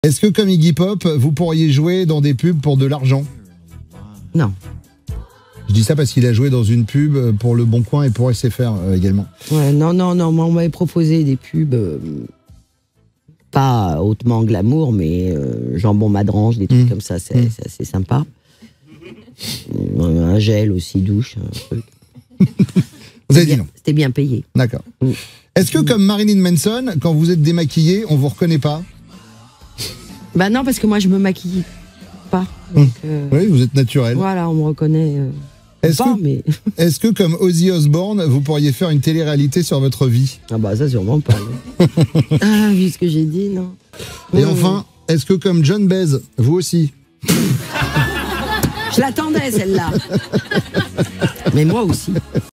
Est-ce que comme Iggy Pop, vous pourriez jouer dans des pubs pour de l'argent? Non. Je dis ça parce qu'il a joué dans une pub pour Le Bon Coin et pour SFR également. Ouais, non, moi on m'avait proposé des pubs, pas hautement glamour, mais jambon madrange, des trucs comme ça, c'est assez sympa. Un gel aussi, douche, un truc. Vous avez dit non. C'était bien payé. D'accord. Est-ce que comme Marilyn Manson, quand vous êtes démaquillé, on vous reconnaît pas? Bah non, parce que moi je me maquille pas. Donc, Oui, vous êtes naturel. Voilà, on me reconnaît Est-ce pas, que, mais... est-ce que comme Ozzy Osbourne, vous pourriez faire une télé-réalité sur votre vie? Ah bah ça sûrement pas. Ah, vu ce que j'ai dit, non. Et enfin, est-ce que comme John Baez, vous aussi? Je l'attendais celle-là. Mais moi aussi.